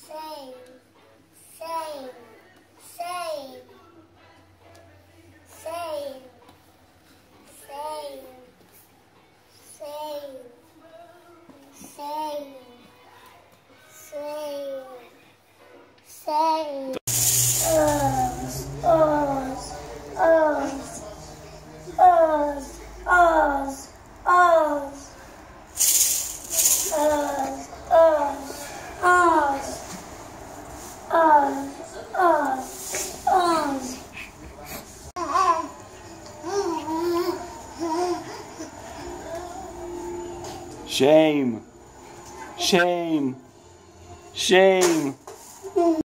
Same, same, same, same, same, same, same, same, same. Us, us, us, us, us, us, us. Shame, shame, shame.